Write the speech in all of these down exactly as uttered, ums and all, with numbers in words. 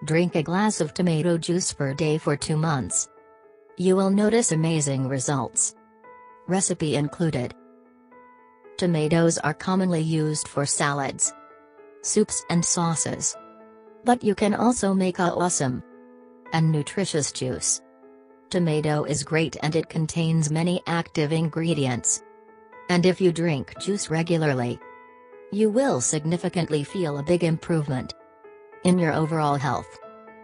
Drink a glass of tomato juice per day for two months. You will notice amazing results. Recipe included. Tomatoes are commonly used for salads, soups and sauces. But you can also make a awesome and nutritious juice. Tomato is great and it contains many active ingredients. And if you drink juice regularly, you will significantly feel a big improvement in your overall health.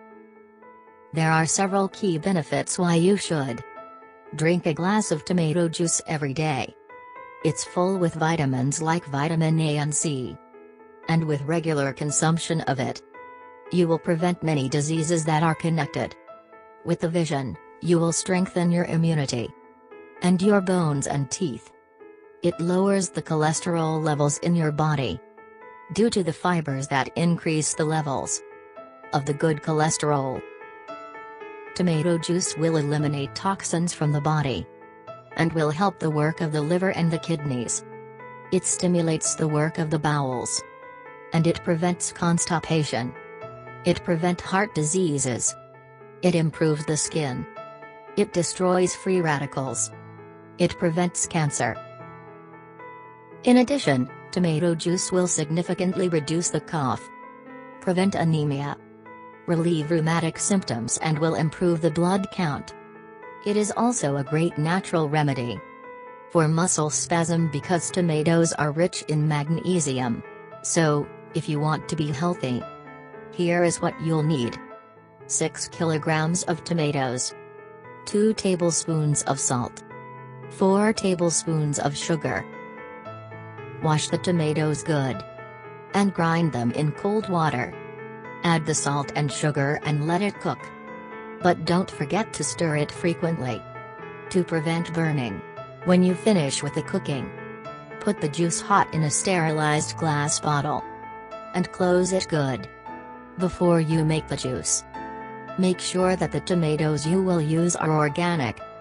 There are several key benefits why you should drink a glass of tomato juice every day. It's full with vitamins like vitamin A and C. And with regular consumption of it, you will prevent many diseases that are connected with the vision. You will strengthen your immunity and your bones and teeth. It lowers the cholesterol levels in your body due to the fibers that increase the levels of the good cholesterol. Tomato juice will eliminate toxins from the body and will help the work of the liver and the kidneys. It stimulates the work of the bowels and it prevents constipation. It prevents heart diseases. It improves the skin. It destroys free radicals. It prevents cancer. In addition, tomato juice will significantly reduce the cough, prevent anemia, relieve rheumatic symptoms and will improve the blood count. It is also a great natural remedy for muscle spasm because tomatoes are rich in magnesium. So, if you want to be healthy, here is what you'll need. six kilograms of tomatoes, two tablespoons of salt, four tablespoons of sugar. Wash the tomatoes good and grind them in cold water. Add the salt and sugar and let it cook. But don't forget to stir it frequently to prevent burning. When you finish with the cooking, put the juice hot in a sterilized glass bottle and close it good. Before you make the juice, make sure that the tomatoes you will use are organic.